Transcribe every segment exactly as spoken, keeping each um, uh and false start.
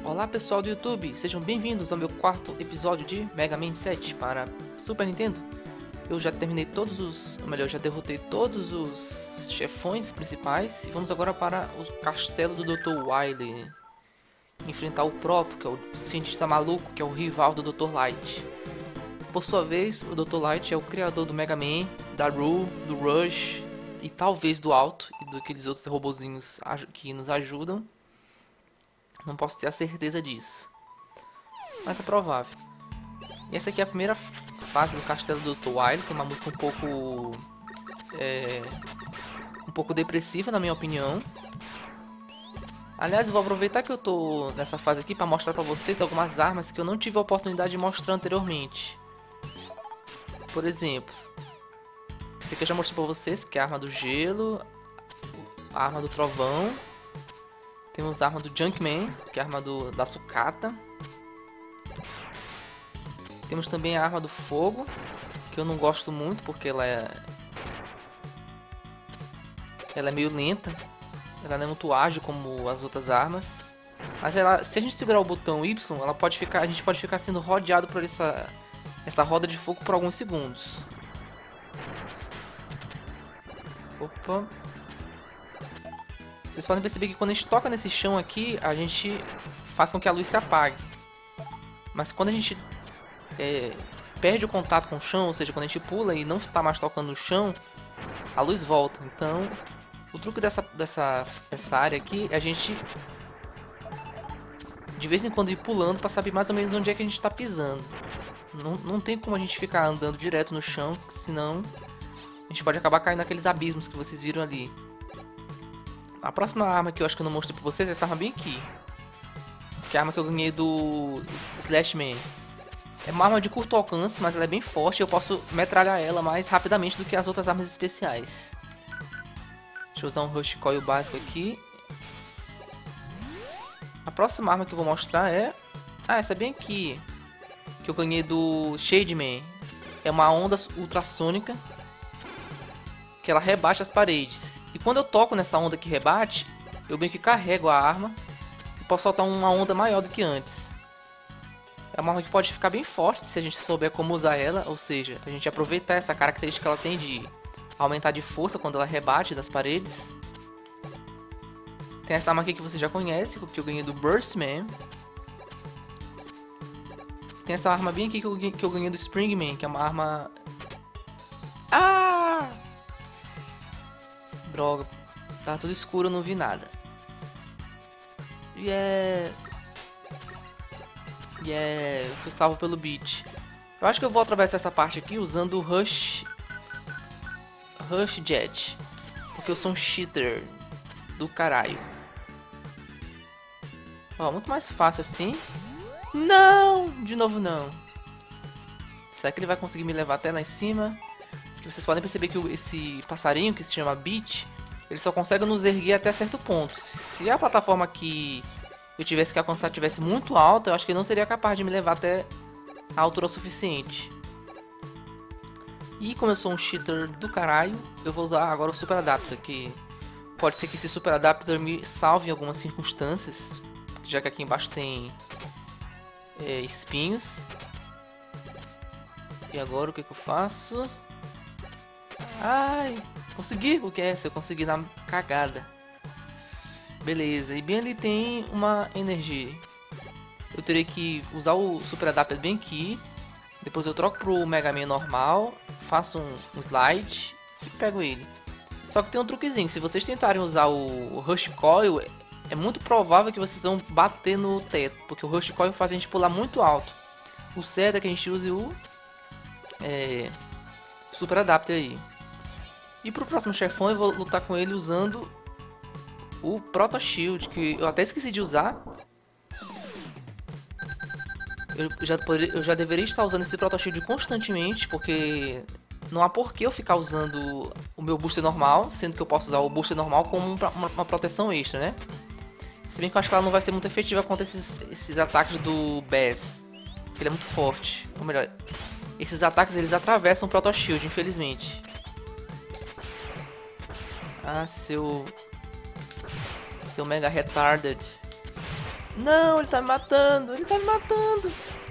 Olá pessoal do YouTube, sejam bem-vindos ao meu quarto episódio de Mega Man sete para Super Nintendo. Eu já terminei todos os, ou melhor, já derrotei todos os chefões principais e vamos agora para o castelo do doutor Wily. Enfrentar o próprio, que é o cientista maluco, que é o rival do doutor Light. Por sua vez, o doutor Light é o criador do Mega Man, da Rule, do Rush e talvez do Alto e daqueles outros robozinhos que nos ajudam. Não posso ter a certeza disso, mas é provável. E essa aqui é a primeira fase do castelo do doutor Wily. Tem uma música um pouco é, um pouco depressiva, na minha opinião. Aliás, eu vou aproveitar que eu tô nessa fase aqui para mostrar para vocês algumas armas que eu não tive a oportunidade de mostrar anteriormente. Por exemplo, esse aqui eu já mostrei para vocês, que é a arma do gelo, a arma do trovão. Temos a arma do Junkman, que é a arma do, da sucata. Temos também a arma do fogo, que eu não gosto muito porque ela é... Ela é meio lenta. Ela não é muito ágil como as outras armas. Mas ela, se a gente segurar o botão Y, ela pode ficar, a gente pode ficar sendo rodeado por essa, essa roda de fogo por alguns segundos. Opa... Vocês podem perceber que quando a gente toca nesse chão aqui, a gente faz com que a luz se apague. Mas quando a gente é, perde o contato com o chão, ou seja, quando a gente pula e não está mais tocando no chão, a luz volta. Então, o truque dessa, dessa, dessa área aqui é a gente, de vez em quando, ir pulando para saber mais ou menos onde é que a gente está pisando. Não, não tem como a gente ficar andando direto no chão, senão a gente pode acabar caindo naqueles abismos que vocês viram ali. A próxima arma que eu acho que eu não mostrei pra vocês é essa arma bem aqui. Que é a arma que eu ganhei do Slash Man. É uma arma de curto alcance, mas ela é bem forte e eu posso metralhar ela mais rapidamente do que as outras armas especiais. Deixa eu usar um Rush Coil básico aqui. A próxima arma que eu vou mostrar é... Ah, essa é bem aqui. Que eu ganhei do Shade Man. É uma onda ultrassônica que ela rebaixa as paredes. E quando eu toco nessa onda que rebate, eu bem que carrego a arma e posso soltar uma onda maior do que antes. É uma arma que pode ficar bem forte se a gente souber como usar ela, ou seja, a gente aproveitar essa característica que ela tem de aumentar de força quando ela rebate das paredes. Tem essa arma aqui que você já conhece, que eu ganhei do Burstman. Tem essa arma bem aqui que eu, que eu ganhei do Springman, que é uma arma... Ah! Droga, tá tudo escuro, eu não vi nada. Yeah. Yeah, eu fui salvo pelo Beat. Eu acho que eu vou atravessar essa parte aqui usando o Rush Rush Jet, porque eu sou um cheater do caralho. Ó, muito mais fácil assim. Não, de novo não. Será que ele vai conseguir me levar até lá em cima? Vocês podem perceber que esse passarinho, que se chama Beat, ele só consegue nos erguer até certo ponto. Se a plataforma que eu tivesse que alcançar tivesse muito alta, eu acho que ele não seria capaz de me levar até a altura suficiente. E como eu sou um cheater do caralho, eu vou usar agora o Super Adapter, que pode ser que esse Super Adapter me salve em algumas circunstâncias, já que aqui embaixo tem é, espinhos. E agora o que, que eu faço? Ai, consegui o que é? Se eu consegui na cagada. Beleza, e bem ali tem uma energia. Eu terei que usar o Super Adapter bem aqui. Depois eu troco pro Mega Man normal, faço um, um slide e pego ele. Só que tem um truquezinho, se vocês tentarem usar o Rush Coil, é muito provável que vocês vão bater no teto, porque o Rush Coil faz a gente pular muito alto. O certo é que a gente use o é, Super Adapter aí. E pro próximo chefão eu vou lutar com ele usando o Proto Shield, que eu até esqueci de usar. Eu já, poderia, eu já deveria estar usando esse Proto Shield constantemente, porque não há por que eu ficar usando o meu booster normal, sendo que eu posso usar o booster normal como uma, uma proteção extra, né? Se bem que eu acho que ela não vai ser muito efetiva contra esses, esses ataques do Bass, porque ele é muito forte. Ou melhor, esses ataques eles atravessam o Proto Shield, infelizmente. Ah, seu... Seu Mega Retarded. Não, ele tá me matando. Ele tá me matando.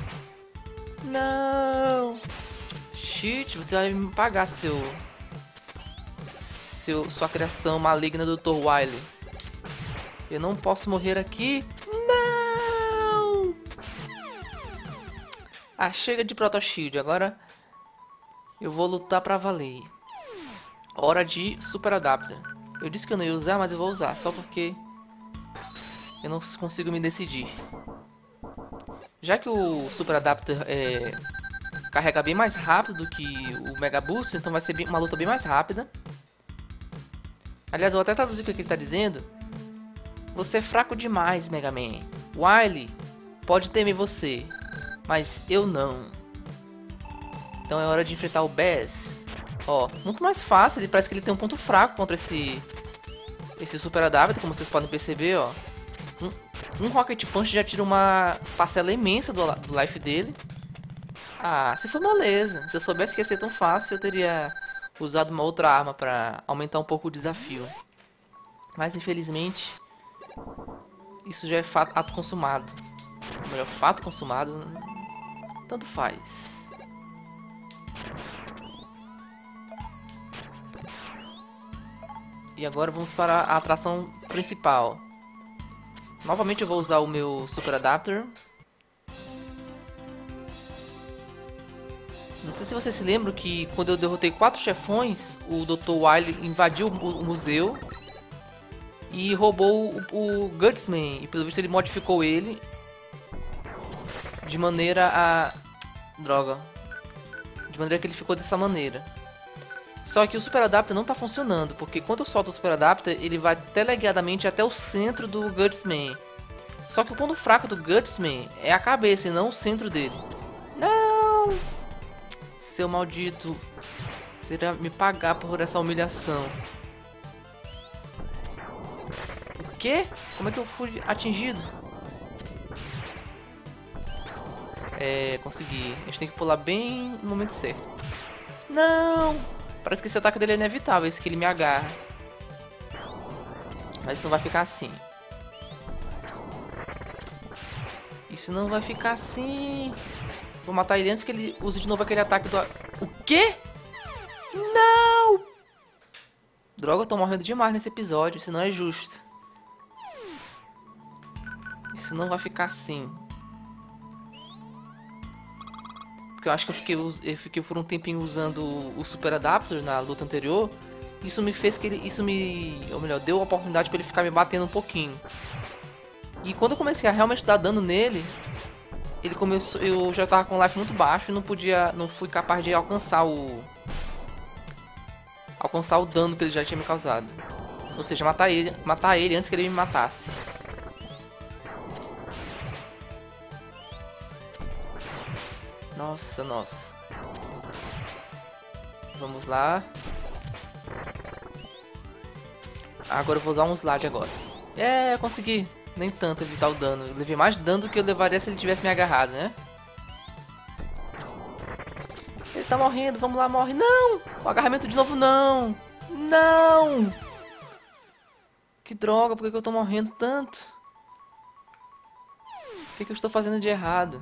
Não. Shit, você vai me pagar seu... seu sua criação maligna, doutor Wily. Eu não posso morrer aqui. Não. Ah, chega de Proto Shield. Agora eu vou lutar pra valer. Hora de Super Adapter. Eu disse que eu não ia usar, mas eu vou usar. Só porque eu não consigo me decidir. Já que o Super Adapter é, carrega bem mais rápido do que o Mega Boost, então vai ser bem, uma luta bem mais rápida. Aliás, eu vou até traduzir o que ele está dizendo. Você é fraco demais, Mega Man. Wily pode temer você, mas eu não. Então é hora de enfrentar o Bass. Ó, muito mais fácil. Ele parece que ele tem um ponto fraco contra esse esse Super Adapter, como vocês podem perceber, ó. Um, um Rocket Punch já tira uma parcela imensa do, do life dele. Ah, se foi moleza. Se eu soubesse que ia ser tão fácil, eu teria usado uma outra arma pra aumentar um pouco o desafio. Mas infelizmente, isso já é fato, ato consumado. Ou melhor, fato consumado, tanto faz. E agora vamos para a atração principal. Novamente eu vou usar o meu Super Adapter. Não sei se você se lembra que quando eu derrotei quatro chefões, o doutor Wily invadiu o museu e roubou o, o Gutsman. E pelo visto ele modificou ele de maneira a... Droga. De maneira que ele ficou dessa maneira. Só que o Super Adapter não está funcionando, porque quando eu solto o Super Adapter, ele vai teleguiadamente até o centro do Gutsman. Só que o ponto fraco do Gutsman é a cabeça e não o centro dele. Não! Seu maldito. Você irá me pagar por essa humilhação. O quê? Como é que eu fui atingido? É, consegui. A gente tem que pular bem no momento certo. Não! Parece que esse ataque dele é inevitável, esse que ele me agarra. Mas isso não vai ficar assim. Isso não vai ficar assim. Vou matar ele antes que ele use de novo aquele ataque do... O quê? Não! Droga, eu tô morrendo demais nesse episódio. Isso não é justo. Isso não vai ficar assim. Porque eu acho que eu fiquei, eu fiquei por um tempinho usando o Super Adapter na luta anterior. Isso me fez que ele... Isso me... Ou melhor, deu a oportunidade pra ele ficar me batendo um pouquinho. E quando eu comecei a realmente dar dano nele, ele começou, eu já tava com life muito baixo e não podia, não fui capaz de alcançar o alcançar o dano que ele já tinha me causado. Ou seja, matar ele, matar ele antes que ele me matasse. Nossa, nossa. Vamos lá. Agora eu vou usar um slide agora. É, consegui. Nem tanto evitar o dano. Eu levei mais dano do que eu levaria se ele tivesse me agarrado, né? Ele tá morrendo, vamos lá, morre. Não! O agarramento de novo, não! Não! Que droga, por que eu tô morrendo tanto? O que, que eu estou fazendo de errado?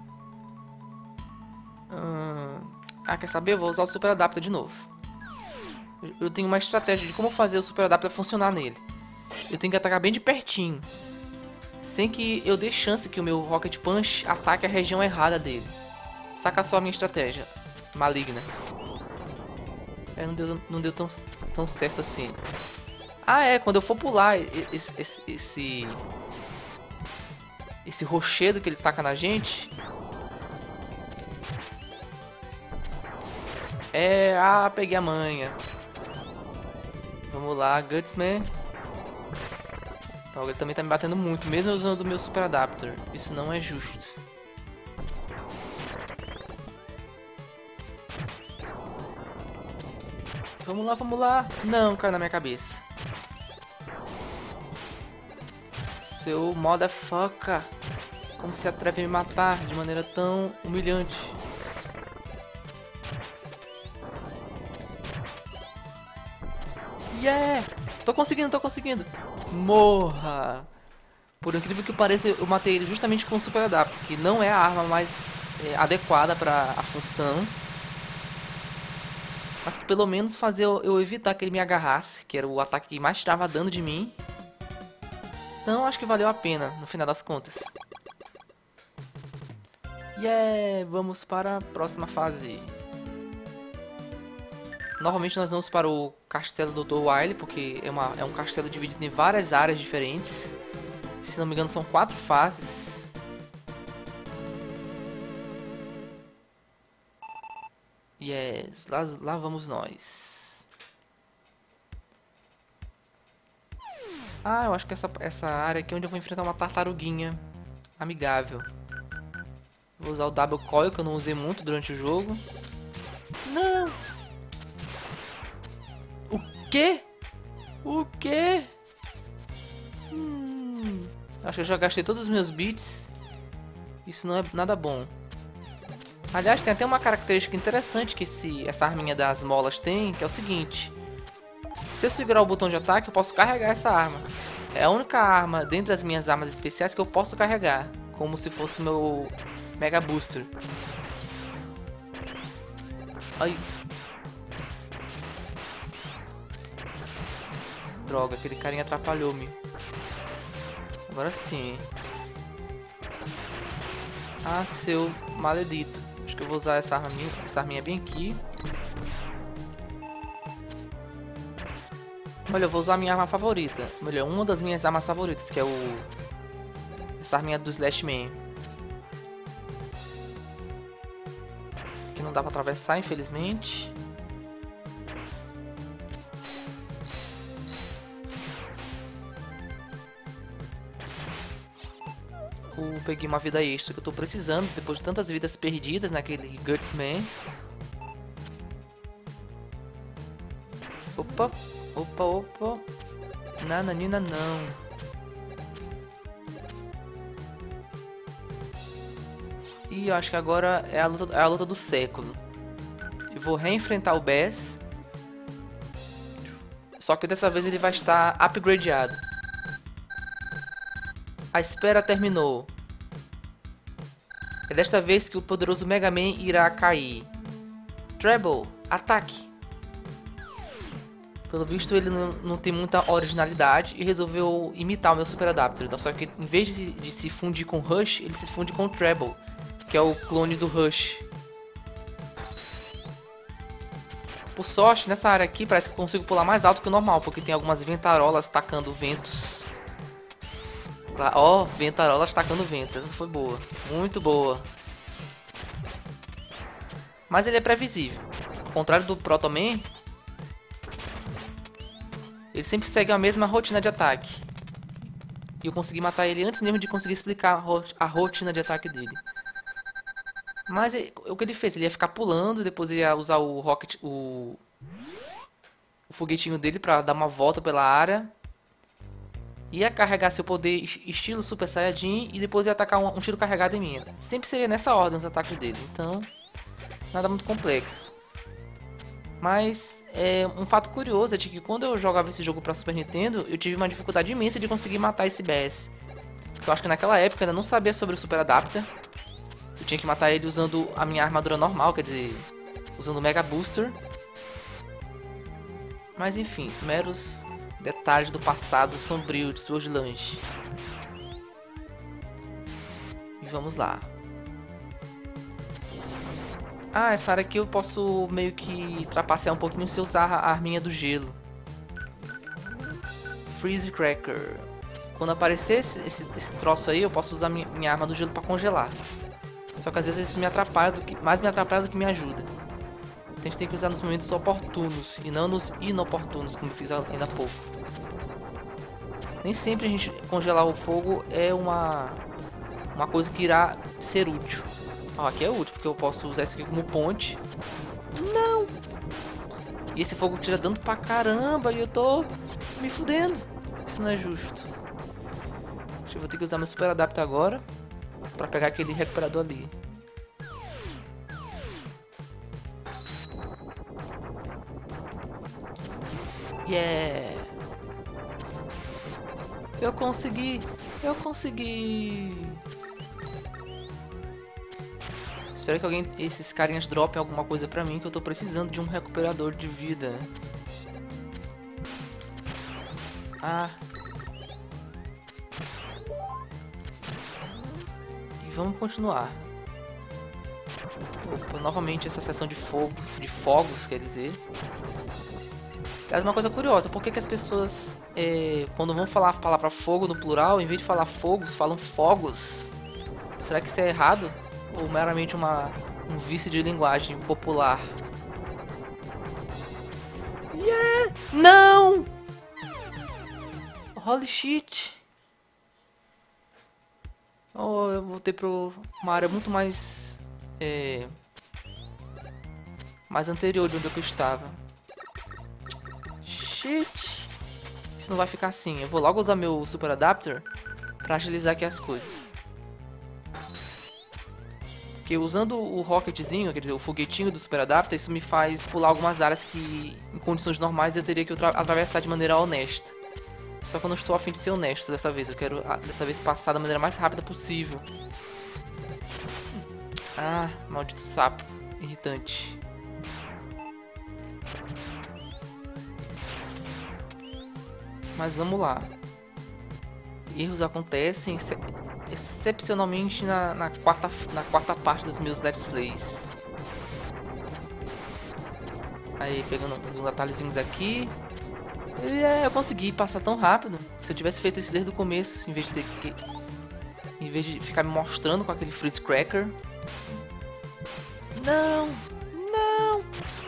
Hum... Ah, quer saber? Eu vou usar o Super Adapter de novo. Eu tenho uma estratégia de como fazer o Super Adapter funcionar nele. Eu tenho que atacar bem de pertinho, sem que eu dê chance que o meu Rocket Punch ataque a região errada dele. Saca só a minha estratégia maligna. É, não deu, não deu tão, tão certo assim. Ah, é, quando eu for pular esse, esse, esse, esse rochedo que ele taca na gente... É, ah, peguei a manha. Vamos lá, Gutsman. Ele também tá me batendo muito, mesmo usando o meu Super Adapter. Isso não é justo. Vamos lá, vamos lá. Não, caiu na minha cabeça. Seu motherfucker. Como se atreve a me matar de maneira tão humilhante? Yeah! Tô conseguindo, tô conseguindo. Morra! Por incrível que pareça, eu matei ele justamente com o Super Adapter, que não é a arma mais é, adequada para a função. Mas que pelo menos fazia eu, eu evitar que ele me agarrasse, que era o ataque que mais tirava dano de mim. Então acho que valeu a pena, no final das contas. E yeah, vamos para a próxima fase. Novamente nós vamos para o castelo do doutor Wily, porque é, uma, é um castelo dividido em várias áreas diferentes. Se não me engano são quatro fases. Yes, lá, lá vamos nós. Ah, eu acho que essa, essa área aqui é onde eu vou enfrentar uma tartaruguinha amigável. Vou usar o Double Coil, que eu não usei muito durante o jogo. Não! O quê? O quê? Hum, acho que eu já gastei todos os meus bits. Isso não é nada bom. Aliás, tem até uma característica interessante que esse, essa arminha das molas tem, que é o seguinte. Se eu segurar o botão de ataque, eu posso carregar essa arma. É a única arma, dentre as minhas armas especiais, que eu posso carregar. Como se fosse o meu Mega Booster. Ai. Droga, aquele carinha atrapalhou-me. Agora sim. Ah, seu maledito. Acho que eu vou usar essa arma, essa arminha bem aqui. Olha, eu vou usar a minha arma favorita. Olha, uma das minhas armas favoritas, que é o... essa arminha do Slash Man. Que não dá pra atravessar, infelizmente. Eu peguei uma vida extra que eu tô precisando, depois de tantas vidas perdidas naquele Gutsman. Opa, opa, opa. Nananina não. E eu acho que agora é a luta, é a luta do século. Eu vou reenfrentar o Bass. Só que dessa vez ele vai estar upgradeado. A espera terminou. É desta vez que o poderoso Mega Man irá cair. Treble, ataque! Pelo visto ele não, não tem muita originalidade e resolveu imitar o meu Super Adapter. Só que em vez de, de se fundir com Rush, ele se funde com Treble, que é o clone do Rush. Por sorte, nessa área aqui parece que eu consigo pular mais alto que o normal, porque tem algumas ventarolas tacando ventos. Ó, oh, ventarolas tacando ventos. Essa foi boa. Muito boa. Mas ele é previsível. Ao contrário do Proto Man, ele sempre segue a mesma rotina de ataque. E eu consegui matar ele antes mesmo de conseguir explicar a rotina de ataque dele. Mas ele, o que ele fez? Ele ia ficar pulando, depois ele ia usar o rocket, o, o foguetinho dele pra dar uma volta pela área. Ia carregar seu poder estilo Super Saiyajin e depois ia atacar um, um tiro carregado em mim. Sempre seria nessa ordem os ataques dele, então nada muito complexo. Mas é, um fato curioso é de que quando eu jogava esse jogo pra Super Nintendo, eu tive uma dificuldade imensa de conseguir matar esse Bass. Porque eu acho que naquela época eu ainda não sabia sobre o Super Adapter. Eu tinha que matar ele usando a minha armadura normal, quer dizer, usando o Mega Booster. Mas enfim, meros detalhes do passado sombrio de Sword Lunge. E vamos lá. Ah, essa área aqui eu posso meio que trapacear um pouquinho se eu usar a arminha do gelo. Freeze Cracker. Quando aparecer esse, esse, esse troço aí, eu posso usar minha, minha arma do gelo para congelar. Só que às vezes isso me atrapalha do que, mais me atrapalha do que me ajuda. Então a gente tem que usar nos momentos oportunos e não nos inoportunos, como eu fiz ainda há pouco. Nem sempre a gente congelar o fogo é uma, uma coisa que irá ser útil. Ó, aqui é útil, porque eu posso usar isso aqui como ponte. Não! E esse fogo tira dano pra caramba e eu tô me fudendo. Isso não é justo. Acho que eu vou ter que usar meu Super Adapter agora pra pegar aquele recuperador ali. Yeah! Eu consegui! Eu consegui. Espero que alguém, esses carinhas dropem alguma coisa pra mim, que eu tô precisando de um recuperador de vida. Ah. E vamos continuar. Opa, novamente essa sessão de fogo, de fogos, quer dizer. Mas uma coisa curiosa, por que, que as pessoas, é, quando vão falar a palavra fogo no plural, em vez de falar fogos, falam fogos? Será que isso é errado? Ou meramente uma, um vício de linguagem popular? Yeah! Não! Holy shit! Oh, eu voltei para uma área muito mais... É, mais anterior de onde eu estava. Shit! Isso não vai ficar assim. Eu vou logo usar meu Super Adapter para agilizar aqui as coisas. Porque usando o rocketzinho, quer dizer, o foguetinho do Super Adapter, isso me faz pular algumas áreas que em condições normais eu teria que atravessar de maneira honesta. Só que eu não estou a fim de ser honesto dessa vez. Eu quero dessa vez passar da maneira mais rápida possível. Ah, maldito sapo. Irritante. Mas vamos lá. Erros acontecem ex excepcionalmente na, na, quarta, na quarta parte dos meus Let's Plays. Aí, pegando uns atalhozinhos aqui. E, é, eu consegui passar tão rápido. Se eu tivesse feito isso desde o começo, em vez de ter que... Em vez de ficar me mostrando com aquele Freeze Cracker. Não! Não!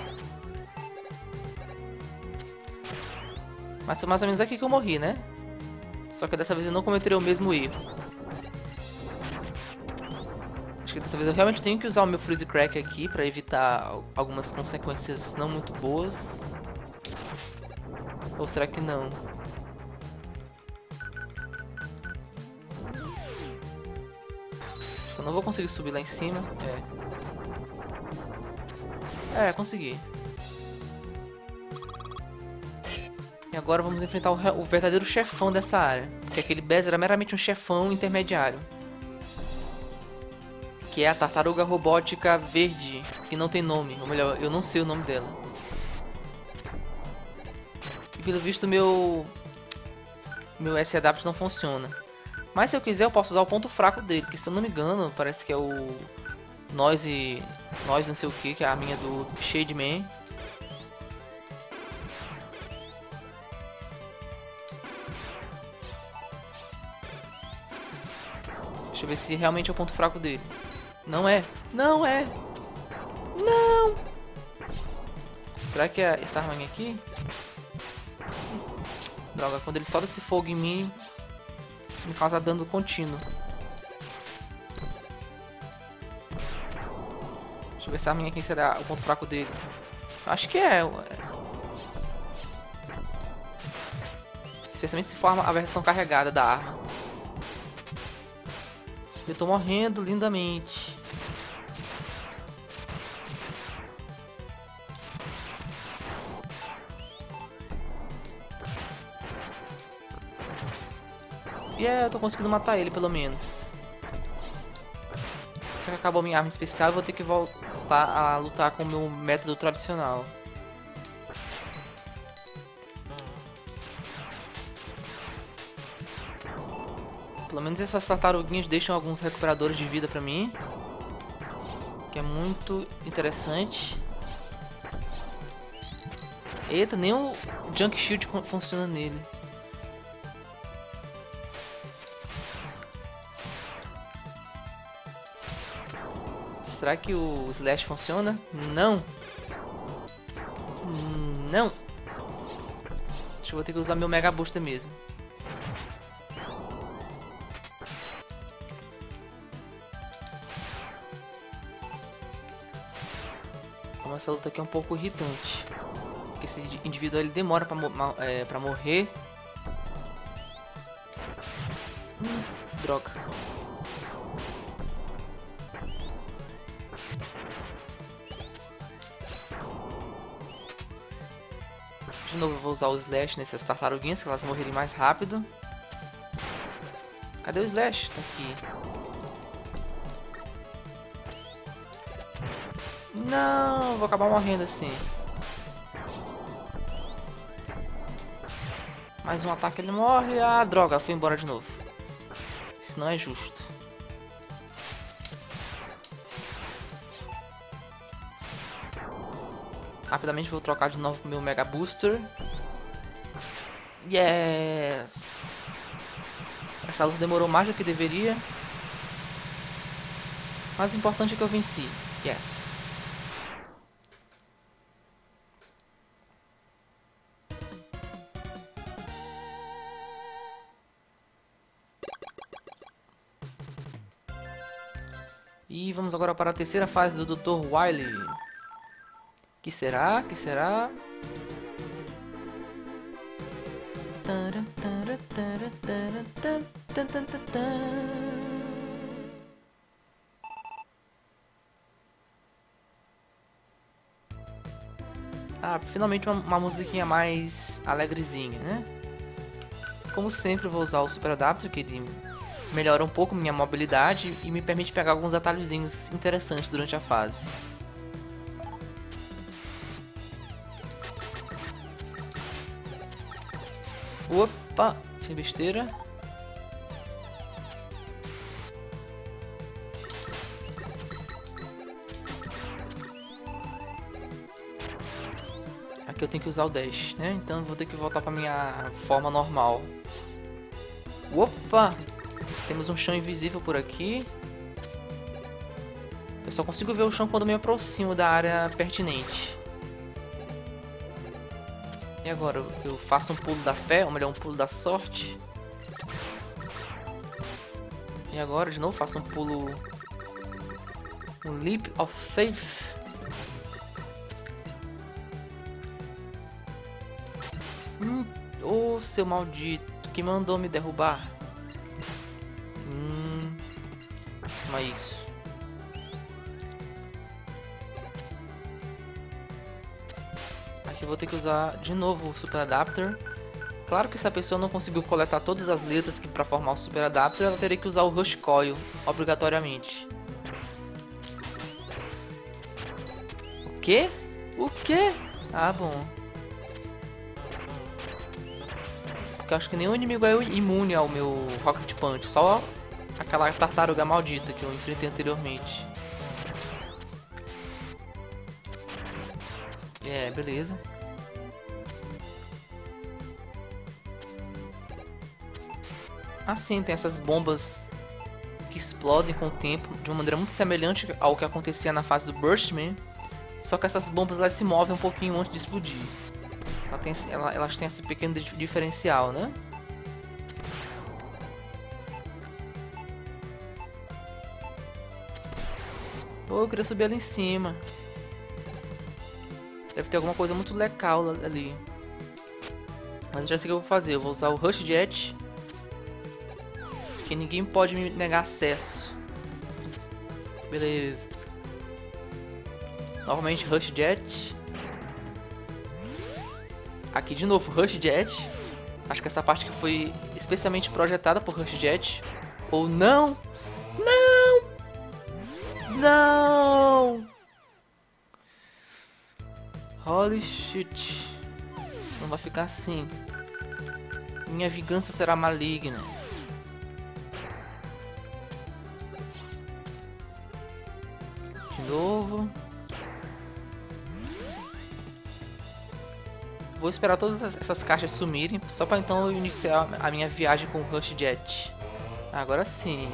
Mas foi mais ou menos aqui que eu morri, né? Só que dessa vez eu não cometerei o mesmo erro. Acho que dessa vez eu realmente tenho que usar o meu Freeze Crack aqui pra evitar algumas consequências não muito boas. Ou será que não? Acho que eu não vou conseguir subir lá em cima. É. É, consegui. E agora vamos enfrentar o, o verdadeiro chefão dessa área. Porque aquele Bez era meramente um chefão intermediário. Que é a tartaruga robótica verde. Que não tem nome. Ou melhor, eu não sei o nome dela. E pelo visto meu... Meu S-Adapt não funciona. Mas se eu quiser eu posso usar o ponto fraco dele. Que se eu não me engano, parece que é o... Noise... Noise não sei o que, que é a arminha do Shade Man. Deixa eu ver se realmente é o ponto fraco dele. Não é. Não é. Não. Será que é essa arma aqui? Droga, quando ele solta esse fogo em mim, isso me causa dano contínuo. Deixa eu ver se a arma aqui será o ponto fraco dele. Acho que é. Especialmente se for a versão carregada da arma. Eu tô morrendo lindamente. E yeah, é, eu tô conseguindo matar ele pelo menos. Só que acabou minha arma especial e vou ter que voltar a lutar com o meu método tradicional. Pelo menos essas tartaruguinhas deixam alguns recuperadores de vida pra mim. Que é muito interessante. Eita, nem o Junk Shield funciona nele. Será que o Slash funciona? Não. Não. Acho que eu vou ter que usar meu Mega Booster mesmo. Como essa luta aqui é um pouco irritante. Porque esse indivíduo ele demora pra, é, pra morrer. Hum, droga. De novo eu vou usar o Slash nessas tartaruguinhas, que elas morrerem mais rápido. Cadê o Slash? Tá aqui. Não, vou acabar morrendo assim. Mais um ataque, ele morre. Ah, droga, foi embora de novo. Isso não é justo. Rapidamente vou trocar de novo meu Mega Booster. Yes! Essa luta demorou mais do que deveria. Mas o importante é que eu venci. Yes! E vamos agora para a terceira fase do doutor Wily. Que será? Que será? Ah, finalmente uma, uma musiquinha mais alegrezinha, né? Como sempre, eu vou usar o Super Adapter, que ele melhora um pouco minha mobilidade e me permite pegar alguns atalhozinhos interessantes durante a fase. Opa, fiz besteira. Aqui eu tenho que usar o dash, né? Então eu vou ter que voltar para minha forma normal. Opa! Temos um chão invisível por aqui. Eu só consigo ver o chão quando me aproximo da área pertinente. E agora, eu faço um pulo da fé, ou melhor, um pulo da sorte. E agora, de novo, faço um pulo... Um Leap of Faith. Hum, ô, seu maldito, que mandou me derrubar? Hum, não é isso. Aqui eu vou ter que usar de novo o Super Adapter. Claro que se a pessoa não conseguiu coletar todas as letras que para formar o Super Adapter, ela teria que usar o Rush Coil, obrigatoriamente. O quê? O quê? Ah, bom. Porque eu acho que nenhum inimigo é imune ao meu Rocket Punch, só aquela tartaruga maldita que eu enfrentei anteriormente. É, beleza. Assim, tem essas bombas que explodem com o tempo de uma maneira muito semelhante ao que acontecia na fase do Burstman. Só que essas bombas elas se movem um pouquinho antes de explodir. Ela tem, ela, elas têm esse pequeno diferencial, né? Oh, eu queria subir ali em cima. Deve ter alguma coisa muito legal ali. Mas eu já sei o que eu vou fazer. Eu vou usar o Rush Jet. Que ninguém pode me negar acesso. Beleza. Novamente Rush Jet. Aqui de novo Rush Jet. Acho que essa parte que foi especialmente projetada por Rush Jet. Ou não. Não. Não. Holy shit. Isso não vai ficar assim. Minha vingança será maligna. De novo. Vou esperar todas essas caixas sumirem, só para então eu iniciar a minha viagem com o Rush Jet. Agora sim.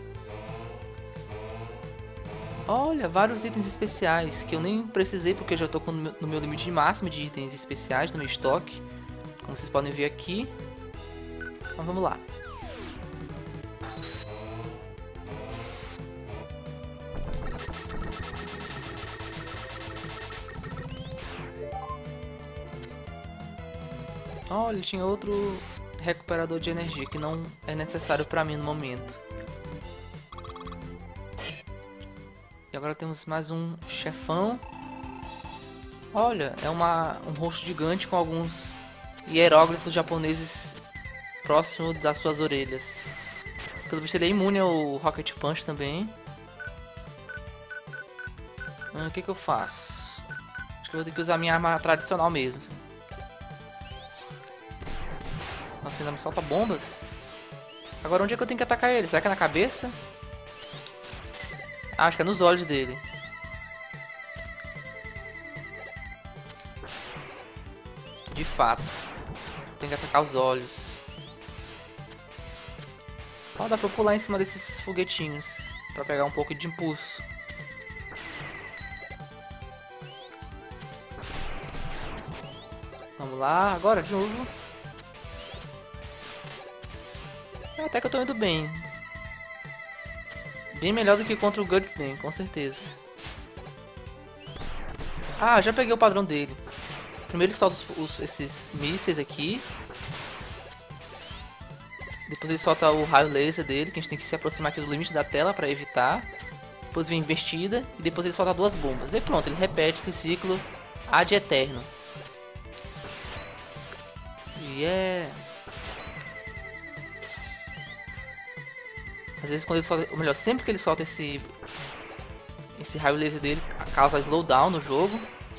Olha, vários itens especiais que eu nem precisei porque eu já estou no meu limite máximo de itens especiais no meu estoque. Como vocês podem ver aqui. Então vamos lá. Olha, tinha outro recuperador de energia que não é necessário para mim no momento. E agora temos mais um chefão. Olha, é uma, um rosto gigante com alguns hieróglifos japoneses próximo das suas orelhas. Pelo visto ele é imune ao Rocket Punch também. O que que eu faço? Acho que eu vou ter que usar a minha arma tradicional mesmo. Nossa, ainda me solta bombas. Agora onde é que eu tenho que atacar ele? Será que é na cabeça? Ah, acho que é nos olhos dele. De fato. Tem que atacar os olhos. Ó, dá pra eu pular em cima desses foguetinhos pra pegar um pouco de impulso. Vamos lá, agora de novo. Até que eu tô indo bem. Bem melhor do que contra o Gutsman, com certeza. Ah, já peguei o padrão dele. Primeiro ele solta os, os, esses mísseis aqui. Depois ele solta o raio laser dele, que a gente tem que se aproximar aqui do limite da tela para evitar. Depois vem investida e depois ele solta duas bombas. E pronto, ele repete esse ciclo ad eterno. Yeah! Às vezes quando ele solta, ou melhor, sempre que ele solta esse esse raio laser dele, causa slowdown no jogo.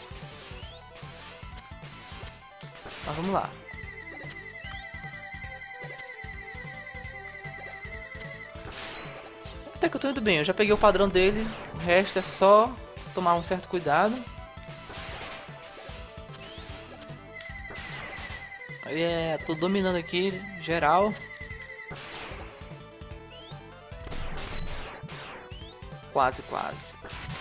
Mas vamos lá. Até que eu tô indo bem, eu já peguei o padrão dele, o resto é só tomar um certo cuidado. É, tô dominando aqui, geral. Quase, quase.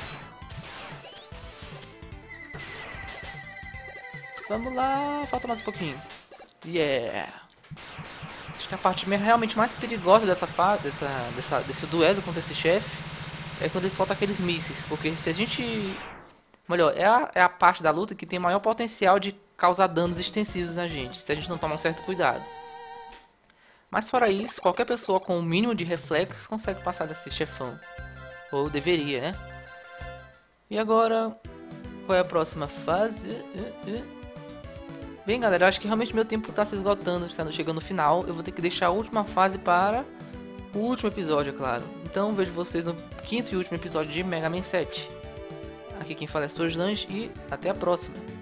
Vamos lá, falta mais um pouquinho. Yeah! Acho que a parte realmente mais perigosa dessa fase, dessa, dessa, desse duelo contra esse chefe é quando ele solta aqueles mísseis. Porque se a gente... Melhor, é a, é a parte da luta que tem maior potencial de causar danos extensivos na gente, se a gente não tomar um certo cuidado. Mas fora isso, qualquer pessoa com o um mínimo de reflexos consegue passar desse chefão. Ou deveria, né? E agora, qual é a próxima fase? Bem, galera, eu acho que realmente meu tempo está se esgotando, está chegando no final. Eu vou ter que deixar a última fase para o último episódio, é claro. Então vejo vocês no quinto e último episódio de Mega Man sete. Aqui quem fala é Solange e até a próxima.